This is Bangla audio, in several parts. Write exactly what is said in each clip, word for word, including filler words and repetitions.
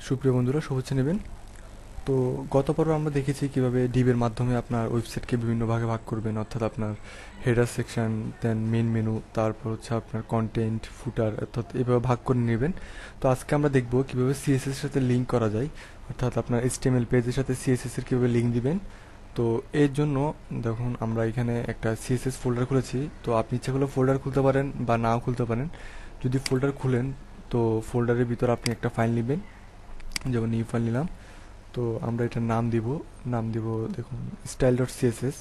সুপ্রিয় বন্ধুরা, শুভেচ্ছা নেবেন। তো গত পর্বে আমরা দেখেছি কিভাবে ডিবের মাধ্যমে আপনার ওয়েবসাইটকে বিভিন্ন ভাগে ভাগ করবেন, অর্থাৎ আপনার header section, then main menu, তারপর হচ্ছে আপনার কন্টেন্ট, ফুটার, অর্থাৎ এভাবে ভাগ করে নেবেন। তো আজকে আমরা দেখব কিভাবে সিএসএস এর সাথে লিঙ্ক করা যায়, অর্থাৎ আপনার এইচটিএমএল পেজের সাথে সিএসএস এর কিভাবে লিঙ্ক দিবেন। তো এর জন্য দেখুন আমরা এখানে একটা সিএসএস ফোল্ডার খুলেছি। তো আপনি ইচ্ছা করলে ফোল্ডার খুলতে পারেন বা নাও খুলতে পারেন। যদি ফোল্ডার খুলেন তো ফোল্ডারের ভিতর আপনি একটা ফাইল নেবেন, যেমন নিউ ফাইল নিলাম। তো আমরা এটার নাম দিব, নাম দিব দেখুন style dot CSS,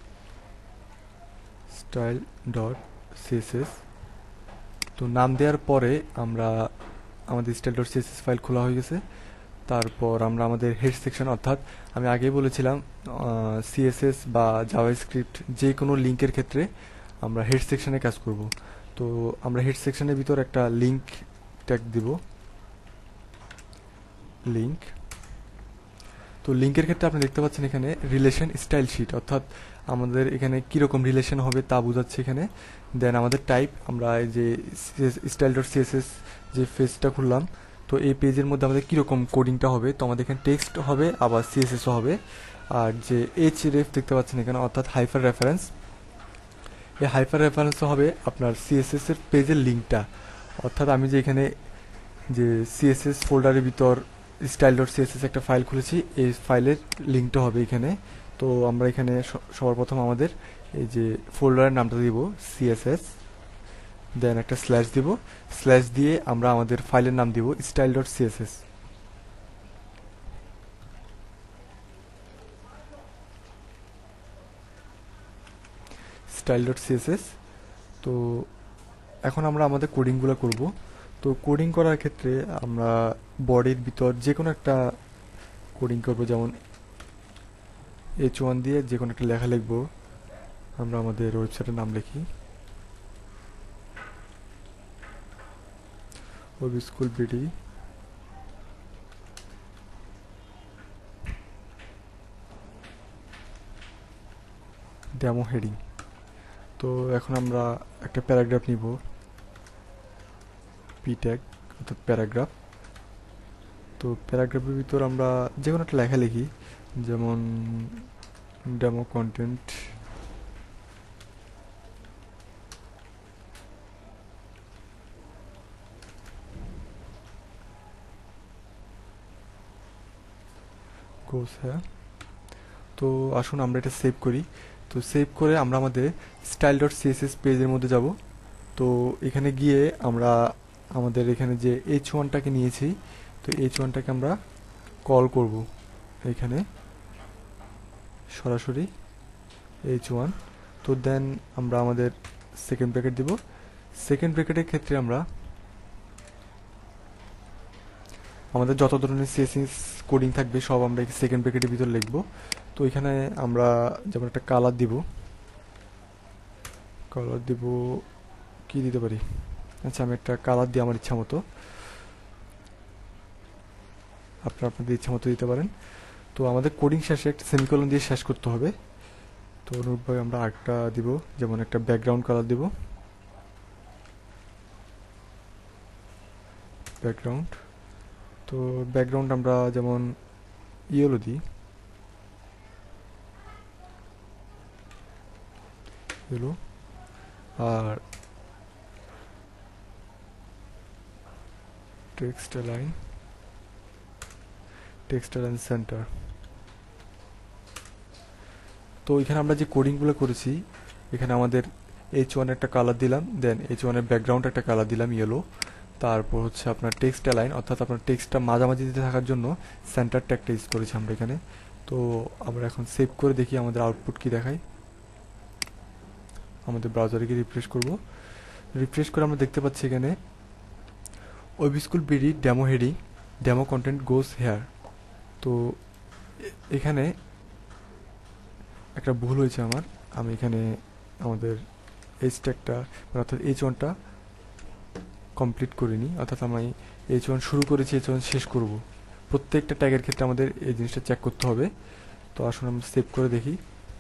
style dot CSS. তো নাম দেওয়ার পরে আমরা আমাদের স্টাইল ডট সিএসএস ফাইল খোলা হয়ে গেছে। তারপর আমরা আমাদের হেড সেকশন, অর্থাৎ আমি আগেই বলেছিলাম সিএসএস বা জাভাস্ক্রিপ্ট যে কোনো লিঙ্কের ক্ষেত্রে আমরা হেড সেকশনে কাজ করব। তো আমরা হেড সেকশনের ভিতর একটা লিঙ্ক ট্যাগ দিব, লিঙ্ক। তো লিঙ্কের ক্ষেত্রে আপনি দেখতে পাচ্ছেন এখানে রিলেশন স্টাইল শিট, অর্থাৎ আমাদের এখানে কীরকম রিলেশন হবে তা বোঝাচ্ছে এখানে। দেন আমাদের টাইপ, আমরা এই যে স্টাইল ডট সিএসএস যে পেজটা খুললাম, তো এই পেজের মধ্যে আমাদের কীরকম কোডিংটা হবে, তো আমাদের এখানে টেক্সট হবে আবার সিএসএসও হবে। আর যে এইচ রেফ দেখতে পাচ্ছেন এখানে, অর্থাৎ হাইপার রেফারেন্স, এই হাইপার রেফারেন্সও হবে আপনার সিএসএস এর পেজের লিঙ্কটা। অর্থাৎ আমি যে এখানে যে সিএসএস ফোল্ডারের ভিতর স্টাইল ডট সিএসএস একটা ফাইল খুলেছি, এই ফাইলের লিঙ্কটা হবে এখানে। তো আমরা এখানে সবার প্রথম আমাদের এই যে ফোল্ডারের নামটা দিব সিএসএস, দেন একটা স্ল্যাশ দিব, স্ল্যাশ দিয়ে আমরা আমাদের ফাইলের নাম দিব style dot CSS. Style dot CSS. তো এখন আমরা আমাদের কোডিংগুলো করব। তো কোডিং করার ক্ষেত্রে আমরা বডির ভিতর যে কোনো একটা কোডিং করব, যেমন এইচ ওয়ান দিয়ে যে কোনো একটা লেখা লিখব। আমরা আমাদের ওয়েবসাইটের নাম লিখি OB school BD. Demo heading. তো এখন আমরা একটা প্যারাগ্রাফ নিব, পি ট্যাগ অর্থাৎ প্যারাগ্রাফ। তো প্যারাগ্রাফের ভিতর আমরা যে কোনো একটা লেখা লিখি, যেমন ডেমো কন্টেন্ট, গোস হ্যাঁ। তো আসুন আমরা এটা সেভ করি। তো সেভ করে আমরা আমাদের স্টাইল ডট সিএসএস পেজের মধ্যে যাব। তো এখানে গিয়ে আমরা আমাদের এখানে যে এইচ ওয়ানটাকে নিয়েছি, তো এইচ ওয়ানটাকে আমরা কল করব এখানে সরাসরি এইচ ওয়ান। তো দেন আমরা আমাদের সেকেন্ড ব্র্যাকেট দিব। সেকেন্ড ব্র্যাকেটের ক্ষেত্রে আমরা আমাদের যত ধরনের সিএসএস কোডিং থাকবে সব আমরা সেকেন্ড ব্র্যাকেটের ভিতর লিখব। তো এখানে আমরা যেমন একটা কালার দিব, কালার দিব কি দিতে পারি, আচ্ছা আমি একটা কালার দিই আমার ইচ্ছা মতো, আপনারা আপনাদের ইচ্ছা মতো দিতে পারেন। তো আমাদের কোডিং শেষে একটা সেমিকোলন দিয়ে শেষ করতে হবে। তো অনুরূপভাবে আমরা আরেকটা দিব, যেমন একটা ব্যাকগ্রাউন্ড কালার দিব, ব্যাকগ্রাউন্ড। তো ব্যাকগ্রাউন্ড আমরা যেমন ইয়েলো দিই, ইয়েলো। আর text line, text line centre. তো এখানে আমরা যে কোডিংগুলো করেছি, এখানে আমাদের এইচ ওয়ান একটা কালার দিলাম, দেন এইচ ওয়ানের ব্যাকগ্রাউন্ড একটা কালার দিলাম ইয়েলো। তারপর হচ্ছে আপনার টেক্সট লাইন, অর্থাৎ আপনার টেক্সটটা মাঝামাঝি দিতে থাকার জন্য সেন্টার ট্যাগটা ইউজ করেছি আমরা এখানে। তো আমরা এখন সেভ করে দেখি আমাদের আউটপুট কি দেখায়। আমাদের ব্রাউজারে গিয়ে রিফ্রেশ করব। রিফ্রেশ করে আমরা দেখতে পাচ্ছি এখানে OB school BD demo heading, demo content goes here. তো এখানে একটা ভুল হয়েছে আমার, আমি এখানে আমাদের এইচ ট্যাগটা অর্থাৎ এইচ ওয়ানটা কমপ্লিট করিনি, অর্থাৎ আমি এইচ ওয়ান শুরু করেছি, এইচ ওয়ান শেষ করব। প্রত্যেকটা ট্যাগের ক্ষেত্রে আমাদের এই জিনিসটা চেক করতে হবে। তো আসুন আমরা সেভ করে দেখি।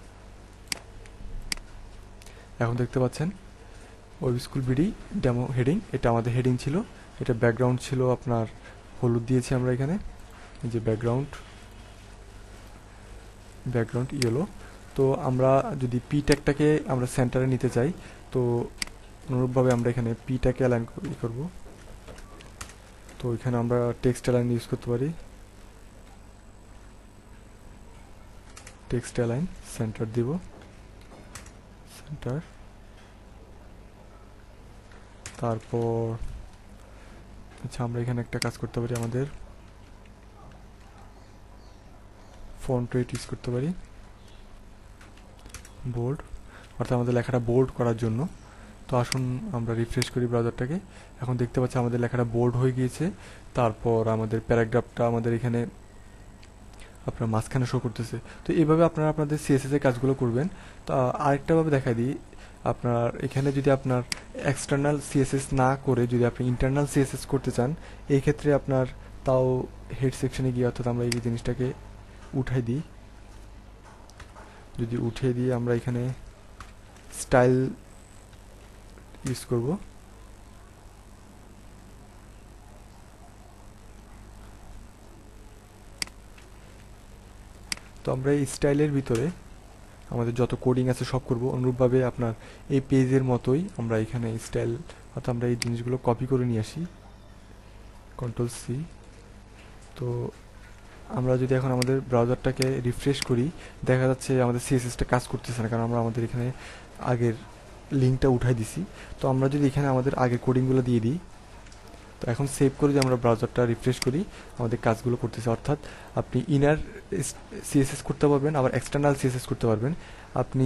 এখন দেখতে পাচ্ছেন OB school BD demo heading, এটা আমাদের হেডিং ছিল, এটা ব্যাকগ্রাউন্ড ছিল আপনার হলুদ দিয়েছি আমরা এখানে। এই যে ব্যাকগ্রাউন্ড ব্যাকগ্রাউন্ড ইয়েলো। তো আমরা যদি পি ট্যাগটাকে আমরা সেন্টারে নিতে চাই, তো অনুরূপভাবে আমরা এখানে পিটাকে অ্যালাইন করব। তো এখানে আমরা টেক্সট অ্যালাইন ইউজ করতে পারি, টেক্সট অ্যালাইন সেন্টার দিব, সেন্টার। তারপর আচ্ছা আমরা এখানে একটা কাজ করতে পারি, আমাদের ফন্ট ওয়েট ইউজ করতে পারি, বোল্ড, অর্থাৎ আমাদের লেখাটা বোল্ড করার জন্য। তো আসুন আমরা রিফ্রেশ করি ব্রাউজারটাকে। এখন দেখতে পাচ্ছি আমাদের লেখাটা বোল্ড হয়ে গিয়েছে। তারপর আমাদের প্যারাগ্রাফটা আমাদের এখানে আপনার মাঝখানে শো করতেছে। তো এইভাবে আপনারা আপনাদের সিএসএস এর কাজগুলো করবেন। তো আরেকটাভাবে দেখাই দিই, আপনার এখানে যদি আপনার এক্সটার্নাল সিএসএস না করে যদি আপনি ইন্টারনাল সিএসএস করতে চান, এই ক্ষেত্রে আপনার তাও হেড সেকশনে গিয়ে, অর্থাৎ আমরা এই জিনিসটাকে উঠাই দিই, যদি উঠিয়ে দিয়ে আমরা এখানে স্টাইল ইউজ করব। তো আমরা এই স্টাইলের ভিতরে আমাদের যত কোডিং আছে সব করব। অনুরূপভাবে আপনার এই পেজের মতোই আমরা এখানে স্টাইল, অর্থাৎ আমরা এই জিনিসগুলো কপি করে নিয়ে আসি, কন্ট্রোল সি। তো আমরা যদি এখন আমাদের ব্রাউজারটাকে রিফ্রেশ করি, দেখা যাচ্ছে আমাদের সিএসএসটা কাজ করতেছে না, কারণ আমরা আমাদের এখানে আগের লিঙ্কটা উঠাই দিছি। তো আমরা যদি এখানে আমাদের আগের কোডিংগুলো দিয়ে দিই, তো এখন সেভ করে যদি আমরা ব্রাউজারটা রিফ্রেশ করি, আমাদের কাজগুলো করতেছে। অর্থাৎ আপনি ইনার সিএসএস করতে পারবেন, আবার এক্সটার্নাল সিএসএস করতে পারবেন। আপনি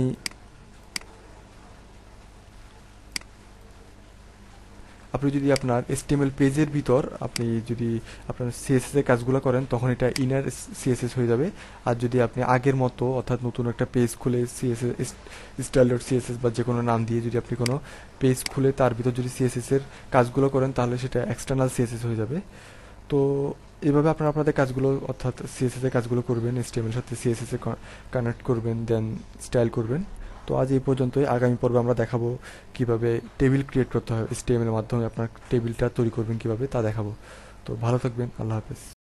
আপনি যদি আপনার এইচটিএমএল পেজের ভিতর আপনি যদি আপনার সিএসএস এর কাজগুলো করেন, তখন এটা ইনার সিএসএস হয়ে যাবে। আর যদি আপনি আগের মতো, অর্থাৎ নতুন একটা পেজ খুলে সিএসএস স্টাইল ডট সিএসএস বা যে কোনো নাম দিয়ে যদি আপনি কোনো পেজ খুলে তার ভিতর যদি সিএসএস এর কাজগুলো করেন, তাহলে সেটা এক্সটার্নাল সিএসএস হয়ে যাবে। তো এভাবে আপনারা আপনাদের কাজগুলো, অর্থাৎ সিএসএস এর কাজগুলো করবেন, এইচটিএমএল এর সাথে সিএসএস এ কানেক্ট করবেন, দেন স্টাইল করবেন। তো আজ এই পর্যন্তই। আগামী পর্বে আমরা দেখাবো কিভাবে টেবিল ক্রিয়েট করতে হয়, এইচটিএমএল এর মাধ্যমে আপনার টেবিলটা তৈরি করবেন কিভাবে তা দেখাবো। তো ভালো থাকবেন, আল্লাহ হাফেজ।